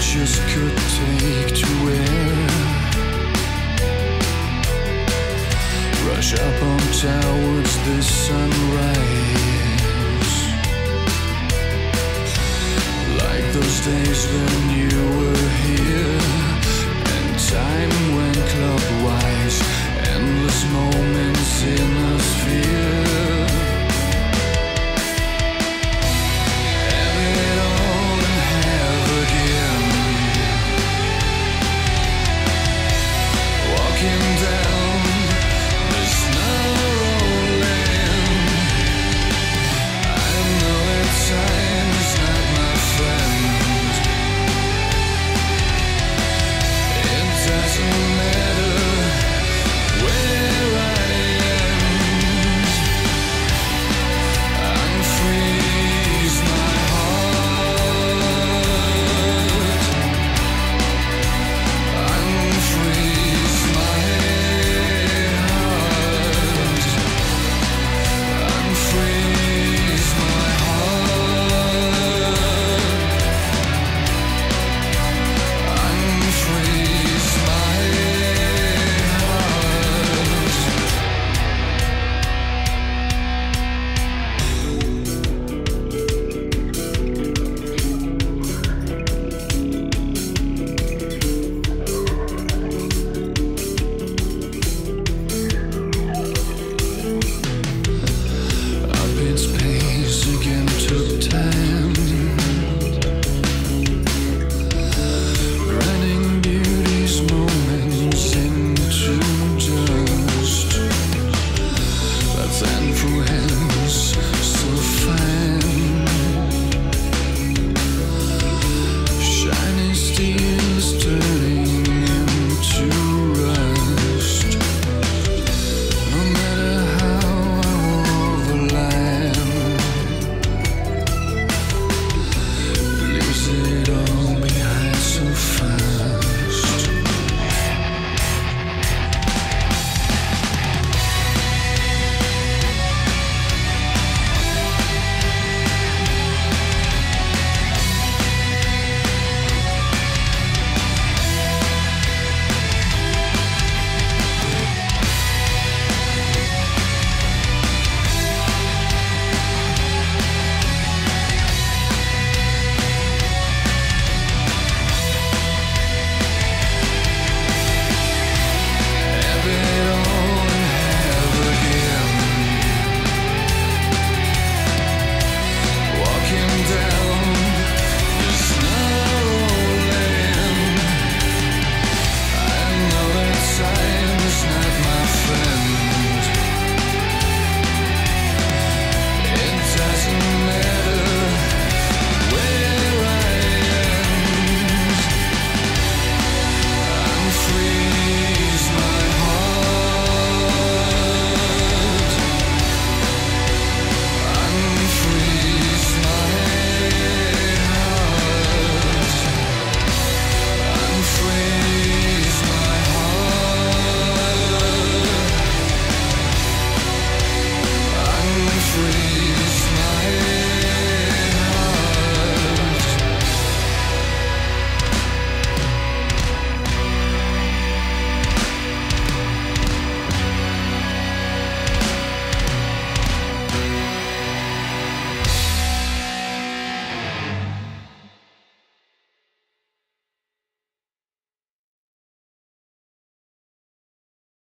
just could take to wear. Rush up on towards the sunrise, like those days when you were here, and time went clockwise, endless moments in a sphere. Have it all and have again, walking down this narrow lane. I know that time is not my friend. It doesn't matter where I end. Unfreeze my heart. Unfreeze my heart. Unfreeze my heart. Unfreeze my Up its pace again took time, running beauty's moments into dust, but then through hands so fine.